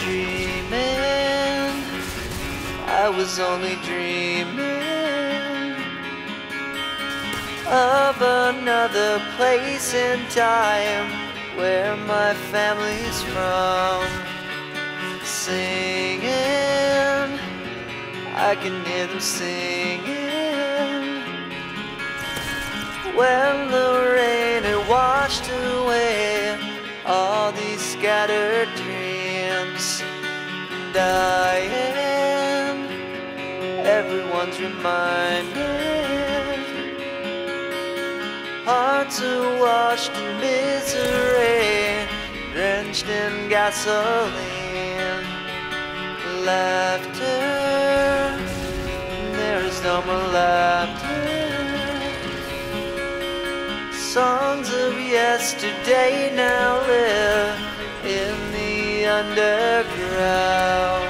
dreaming, I was only dreaming of another place and time where my family's from. Singing, I can hear them singing. When the rain had washed away all these scattered dreams, dying, everyone's reminded. Hearts are washed in misery, drenched in gasoline. Laughter, there is no more laughter. Songs of yesterday now live in the underground.